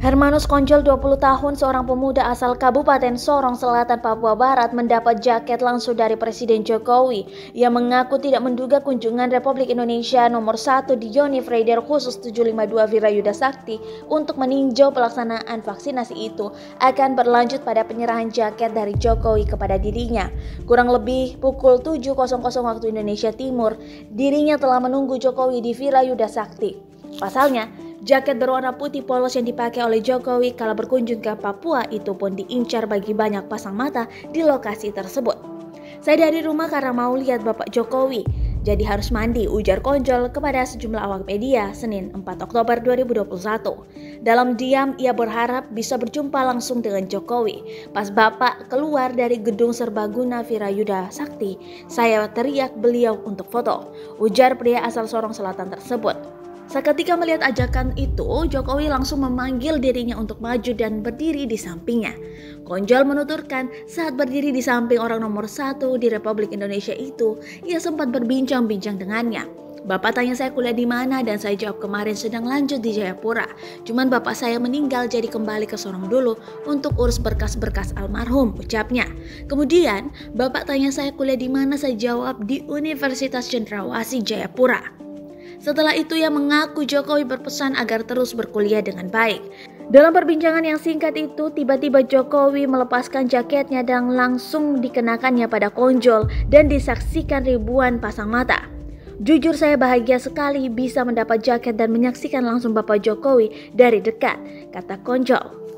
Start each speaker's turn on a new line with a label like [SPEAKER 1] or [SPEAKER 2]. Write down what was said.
[SPEAKER 1] Hermanus Konjol 20 tahun, seorang pemuda asal Kabupaten Sorong Selatan, Papua Barat, mendapat jaket langsung dari Presiden Jokowi. Ia mengaku tidak menduga kunjungan Republik Indonesia nomor 1 di Yonif Raider khusus 752 Virayuda Sakti untuk meninjau pelaksanaan vaksinasi itu akan berlanjut pada penyerahan jaket dari Jokowi kepada dirinya. Kurang lebih pukul 7.00 waktu Indonesia Timur, dirinya telah menunggu Jokowi di Virayuda Sakti. Pasalnya, jaket berwarna putih polos yang dipakai oleh Jokowi kala berkunjung ke Papua itu pun diincar bagi banyak pasang mata di lokasi tersebut. "Saya dari rumah karena mau lihat Bapak Jokowi, jadi harus mandi," ujar Konjol kepada sejumlah awak media Senin 4 Oktober 2021. Dalam diam, ia berharap bisa berjumpa langsung dengan Jokowi. "Pas Bapak keluar dari gedung serbaguna Virayuda Sakti, saya teriak beliau untuk foto," ujar pria asal Sorong Selatan tersebut. Seketika melihat ajakan itu, Jokowi langsung memanggil dirinya untuk maju dan berdiri di sampingnya. Konjol menuturkan saat berdiri di samping orang nomor 1 di Republik Indonesia itu, ia sempat berbincang-bincang dengannya. "Bapak tanya saya kuliah di mana dan saya jawab kemarin sedang lanjut di Jayapura. Cuman bapak saya meninggal jadi kembali ke Sorong dulu untuk urus berkas-berkas almarhum," ucapnya. Kemudian, "Bapak tanya saya kuliah di mana, saya jawab di Universitas Cendrawasih Jayapura." Setelah itu ia mengaku Jokowi berpesan agar terus berkuliah dengan baik. Dalam perbincangan yang singkat itu, tiba-tiba Jokowi melepaskan jaketnya dan langsung dikenakannya pada Konjol dan disaksikan ribuan pasang mata. "Jujur saya bahagia sekali bisa mendapat jaket dan menyaksikan langsung Bapak Jokowi dari dekat," kata Konjol.